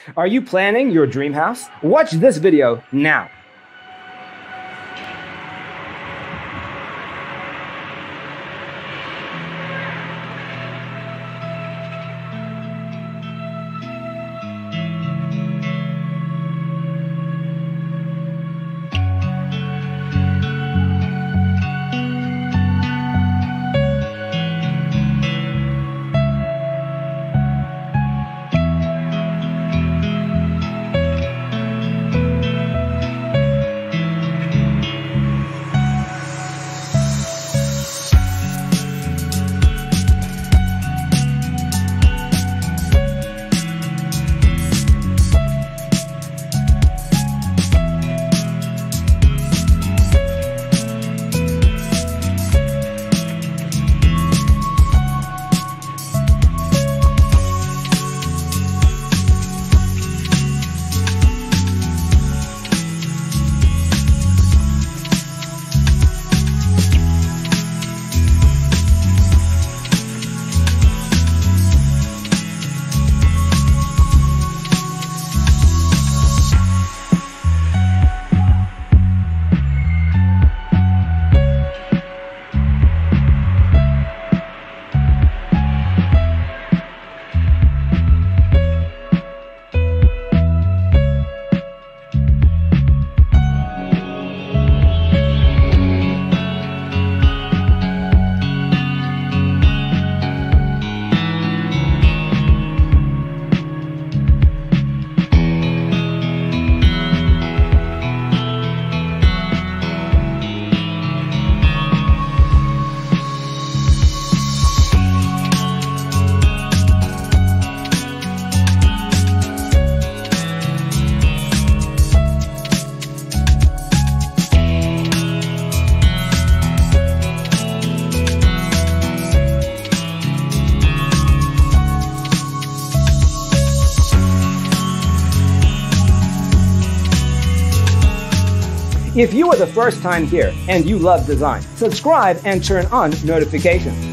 Are you planning your dream house? Watch this video now. If you are the first time here and you love design, subscribe and turn on notifications.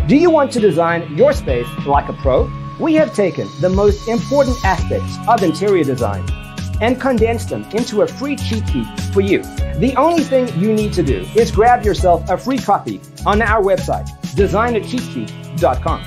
Do you want to design your space like a pro? We have taken the most important aspects of interior design and condensed them into a free cheat sheet for you. The only thing you need to do is grab yourself a free copy on our website, designercheatsheet.com.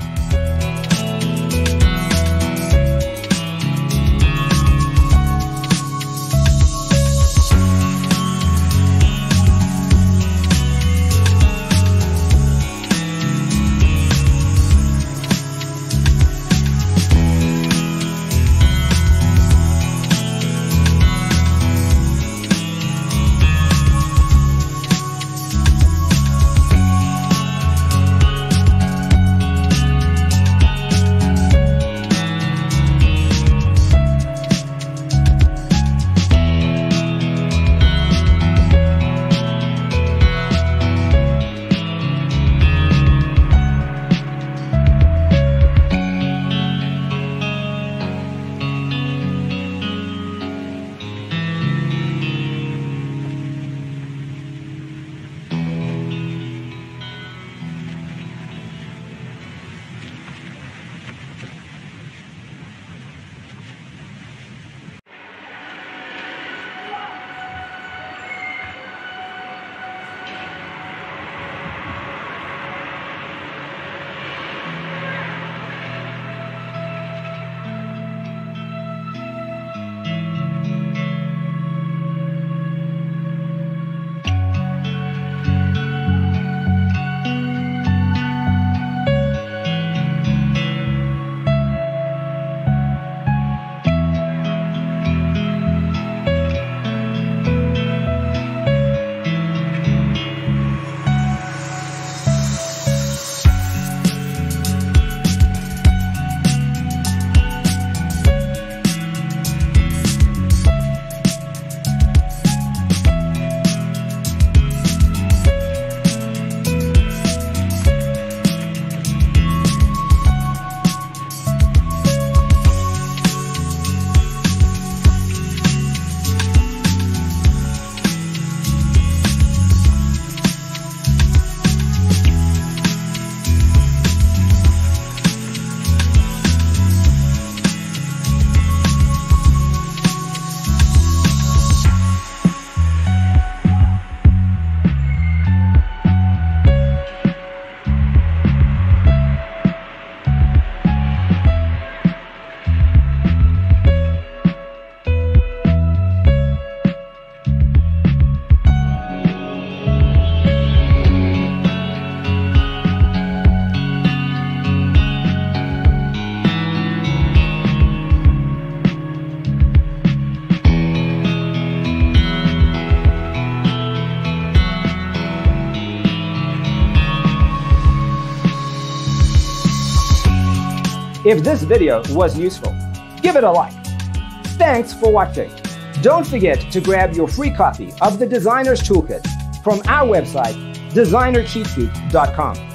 If this video was useful, give it a like. Thanks for watching. Don't forget to grab your free copy of the Designer's Toolkit from our website, designercheatsheet.com.